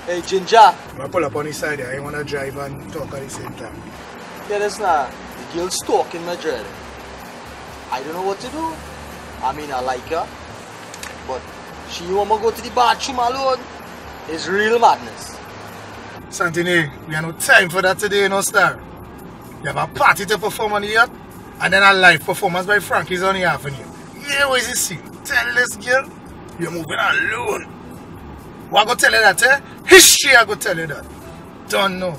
Hey, Ginger. I pull up on the side there. I want to drive and talk at the same time. Yeah, that's not. The girl's stalking Madrid. I don't know what to do. I mean, I like her. But she want me to go to the bathroom alone. It's real madness. Santini, we have no time for that today, no star. You have a party to perform on the yacht, and then a live performance by Frankie's on the avenue. Yeah, what is this scene? Tell this girl, you're moving alone. What I go tell you that, eh? History I go tell you that. Don't know.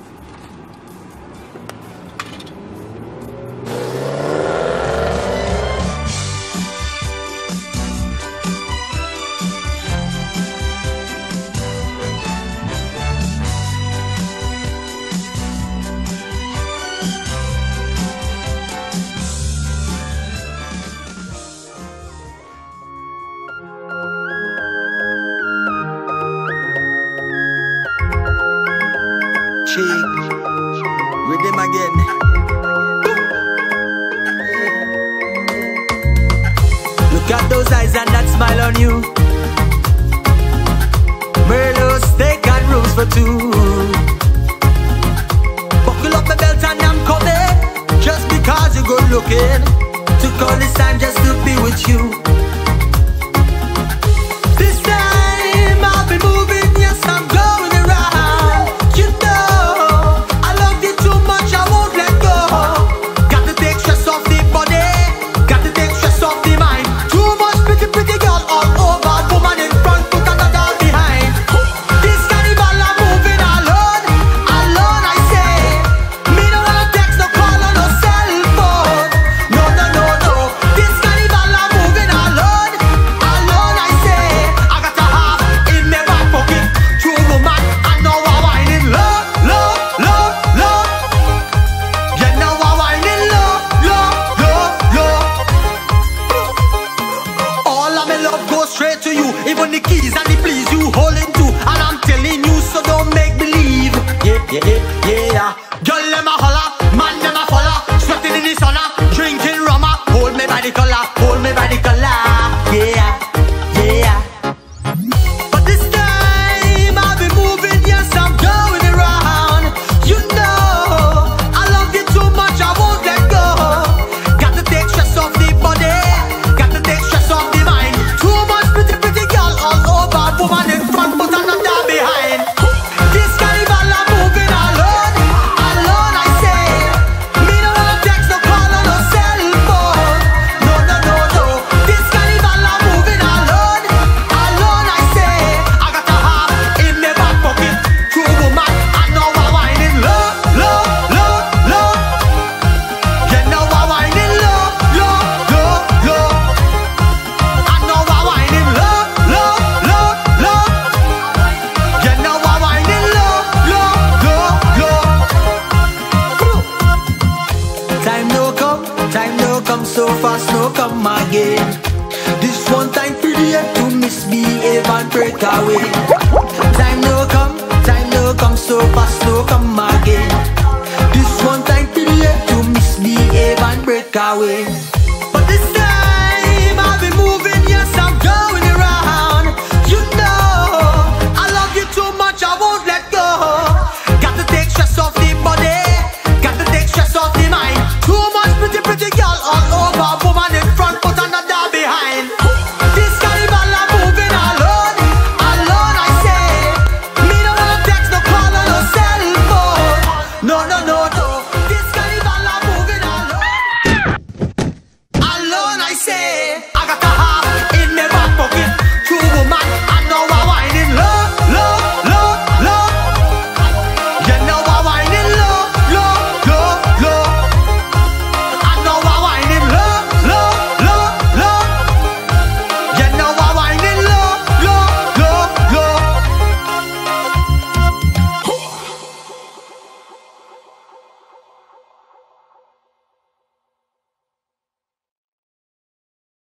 Rhythm again. Look at those eyes and that smile on you. Merlot, steak and rose for two. Buckle up my belt and I'm coming. Just because you're good looking. Took all this time just to be with you. This time I'll be moving, yes I'm going around. You know I love you too much, I won't let go. Got to take stress off the body, got to take stress off the mind. Too much pretty girl all over, woman in front, put another behind. This carnival I'm moving alone, alone I say. Me no wanna text, no call or no cell phone. No, no, no, no. This carnival I'm moving alone, alone I say. I got a half in my back pocket, true woman, I know I'm whining low, low, low, low. You know I'm whining low, low, low, low. All of my love goes straight to you. Even the keys and the please you holding to. And I'm telling you, so don't make believe. Yeah, yeah, yeah, yeah. Girl, them a holla, man, them a follow. Sweating in the sauna, drinking rum. Hold me by the collar, hold me by the collar. Yeah, yeah. But this time I'll be moving, yes, I'm going around. You know I love you too much, I won't let go. Got to take stress off the body, got to take stress off the mind. Too much pretty girl all over, woman in front, but another behind. This carnival I'm moving alone, alone I say. Me no wanna text, no call or no cell phone. No, no, no, no. This carnival I'm moving alone, alone I say. I got a half in my back pocket, true woman, I know I'm whining low, low, low, low. You know I'm whining low, low, low, low. I know I'm whining low, low, low, low. You know I'm whining low, low, low, low. Time no come, so fast no come again. This one time pretty yet to misbehave and break away. Time no come, so fast no come again. This one time pretty yet to misbehave and break away.